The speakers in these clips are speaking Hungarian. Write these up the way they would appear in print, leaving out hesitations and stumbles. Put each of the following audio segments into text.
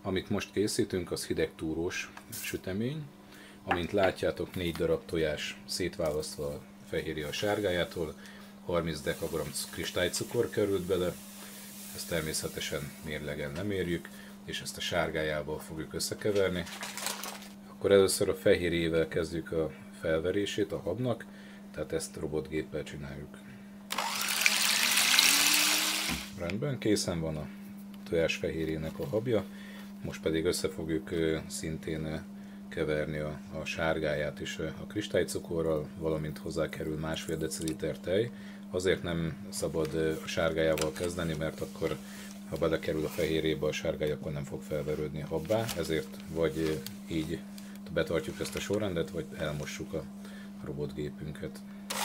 Amit most készítünk, az hidegtúrós sütemény. Amint látjátok, 4 darab tojás szétválasztva a fehérje a sárgájától, 30 dekagramm kristálycukor került bele, ezt természetesen mérlegen nem érjük, és ezt a sárgájával fogjuk összekeverni. Akkor először a fehérjével kezdjük a felverését a habnak, tehát ezt robotgéppel csináljuk. Rendben, készen van a tojás fehérjének a habja, most pedig össze fogjuk szintén keverni a sárgáját is a kristálycukorral, valamint hozzá kerül 1,5 deciliter tej. Azért nem szabad a sárgájával kezdeni, mert akkor, ha belekerül a fehérjébe a sárgály, akkor nem fog felverődni habbá, ezért vagy így betartjuk ezt a sorrendet, vagy elmossuk a robotgépünket.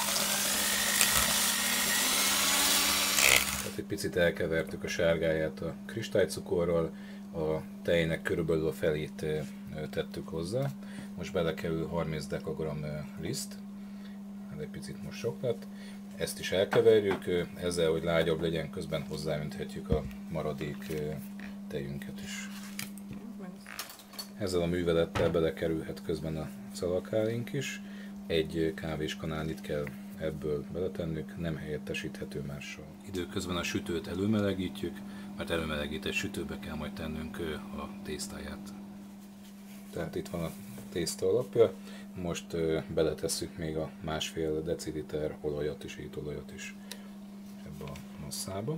Tehát egy picit elkevertük a sárgáját a kristálycukorral, a tejnek körülbelül a felét tettük hozzá. Most belekerül 30 dekagramm liszt, ez egy picit most sok lett. Ezt is elkeverjük, ezzel, hogy lágyabb legyen, közben hozzáönthetjük a maradék tejünket is. Ezzel a művelettel belekerülhet közben a szalakáink is. Egy kávéskanálnyit kell ebből beletennünk, nem helyettesíthető mással. Időközben a sütőt előmelegítjük, mert előmelegített sütőbe kell majd tennünk a tésztáját. Tehát itt van a tészta alapja, most beletesszük még a 1,5 deciliter olajat is, étolajat is ebbe a masszába.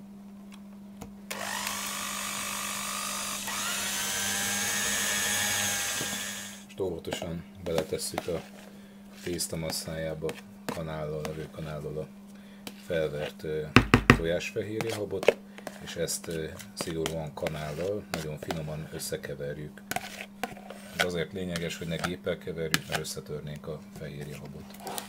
Most óvatosan beletesszük a tészta masszájába levő kanállal a felvert tojásfehérje habot, és ezt szigorúan kanállal nagyon finoman összekeverjük. Ez azért lényeges, hogy ne géppel keverjük, mert összetörnénk a fehérje habot.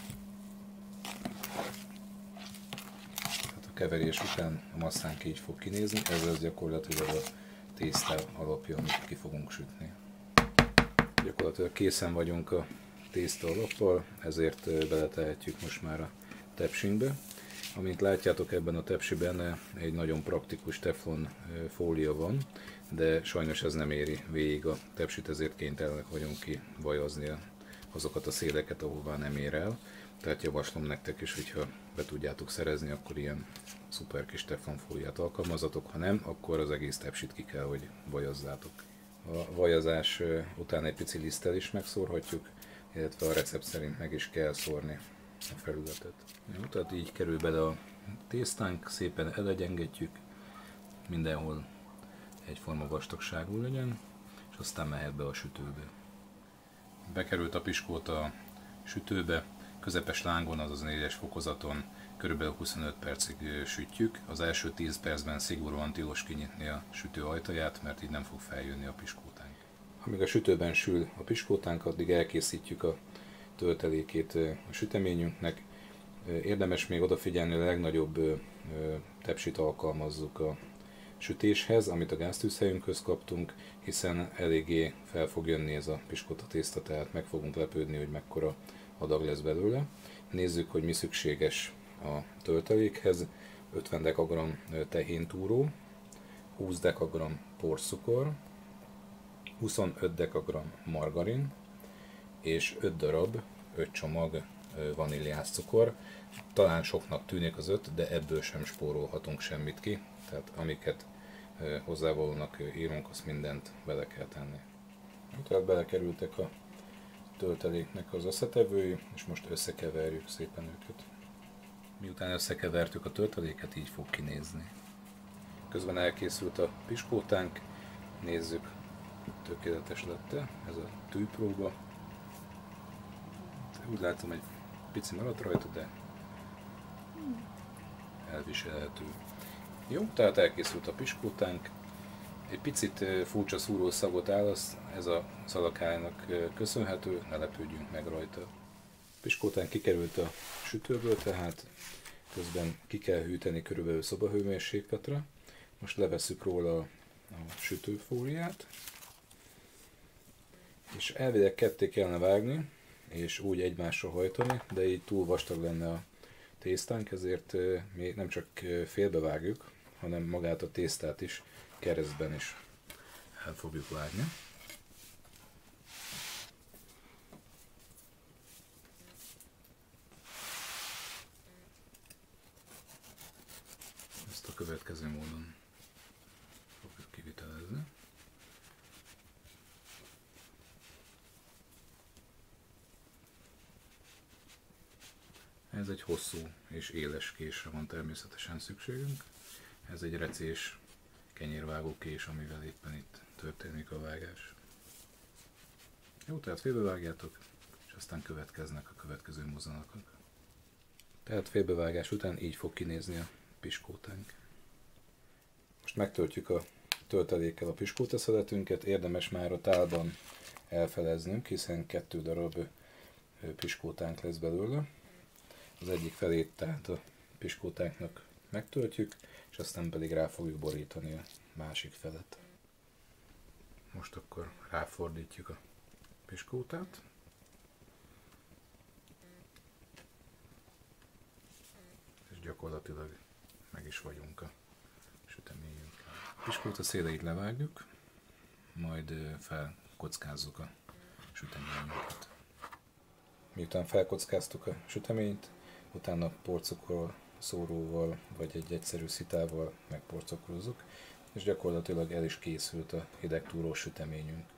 Tehát a keverés után a masszánk így fog kinézni, ez az gyakorlatilag a tészta alapja, amit ki fogunk sütni. Gyakorlatilag készen vagyunk a tészta alappal, ezért beletehetjük most már a tepsinkbe. Amint látjátok, ebben a tepsiben egy nagyon praktikus teflon fólia van, de sajnos ez nem éri végig a tepsit, ezért kénytelenek vagyunk kivajazni azokat a széleket, ahová nem ér el. Tehát javaslom nektek is, hogyha be tudjátok szerezni, akkor ilyen szuper kis teflonfóliát alkalmazatok, ha nem, akkor az egész tepsit ki kell, hogy vajazzátok. A vajazás után egy pici liszttel is megszórhatjuk, illetve a recept szerint meg is kell szórni a felületet. Jó, tehát így kerül bele a tésztánk, szépen elegyengetjük, mindenhol egyforma vastagságú legyen, és aztán mehet be a sütőbe. Bekerült a piskót a sütőbe, közepes lángon, azaz 4-es fokozaton körülbelül 25 percig sütjük. Az első 10 percben szigorúan tilos kinyitni a sütő ajtaját, mert így nem fog feljönni a piskótánk. Amíg a sütőben sül a piskótánk, addig elkészítjük a töltelékét a süteményünknek. Érdemes még odafigyelni, a legnagyobb tepsit alkalmazzuk a sütéshez, amit a gáztűzhelyünkhöz kaptunk, hiszen eléggé fel fog jönni ez a piskóta tészta, tehát meg fogunk lepődni, hogy mekkora adag lesz belőle. Nézzük, hogy mi szükséges a töltelékhez. 50 dekagramm tehéntúró, 20 dekagramm porszukor, 25 dekagramm margarin, és 5 darab, 5 csomag vaníliás cukor. Talán soknak tűnik az 5, de ebből sem spórolhatunk semmit ki, tehát amiket hozzávalónak írunk, azt mindent bele kell tenni. Tehát belekerültek a tölteléknek az összetevői, és most összekeverjük szépen őket. Miután összekevertük a tölteléket, így fog kinézni. Közben elkészült a piskótánk, nézzük, tökéletes lett-e, ez a tűpróba. Úgy látom, egy pici maradt rajta, de elviselhető. Jó, tehát elkészült a piskótánk. Egy picit furcsa szúró szagot állasz, ez a szalakájának köszönhető, ne lepődjünk meg rajta. A piskótánk kikerült a sütőből, tehát közben ki kell hűteni körülbelül szobahőmérsékletre. Most levesszük róla a sütőfóliát, és elvileg ketté kellene vágni, és úgy egymásra hajtani, de így túl vastag lenne a tésztánk, ezért mi nem csak félbevágjuk, hanem magát a tésztát is keresztben is el fogjuk vágni. Ezt a következő módon fogjuk kivitelezni. Ez egy hosszú és éles késre van természetesen szükségünk. Ez egy recés kenyérvágó kés, amivel éppen itt történik a vágás. Jó, tehát félbevágjátok, és aztán következnek a következő mozzanatok. Tehát félbevágás után így fog kinézni a piskótánk. Most megtöltjük a töltelékkel a piskóta szeletünket, érdemes már a tálban elfeleznünk, hiszen 2 darab piskótánk lesz belőle. Az egyik felét tehát a piskótánknak megtöltjük, és aztán pedig rá fogjuk borítani a másik felet. Most akkor ráfordítjuk a piskótát. És gyakorlatilag meg is vagyunk a süteményünkkel. A piskóta széleit levágjuk, majd felkockázzuk a süteményünket. Miután felkockáztuk a süteményt, utána porcukor szóróval vagy egy egyszerű szitával megporcukrozzuk, és gyakorlatilag el is készült a hidegtúrós süteményünk.